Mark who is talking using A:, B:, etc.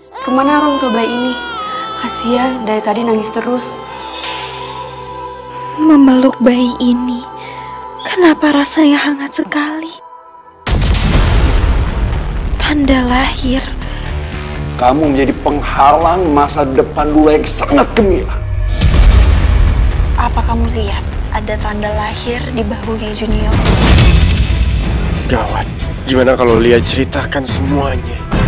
A: Kemana orang tua bayi ini? Kasihan, dari tadi nangis terus.
B: Memeluk bayi ini, kenapa rasanya hangat sekali? Tanda lahir.
C: Kamu menjadi penghalang masa depan Lula yang sangat gemilang.
B: Apa kamu lihat ada tanda lahir di bahunya Junior?
D: Gawat, gimana kalau Lia ceritakan semuanya?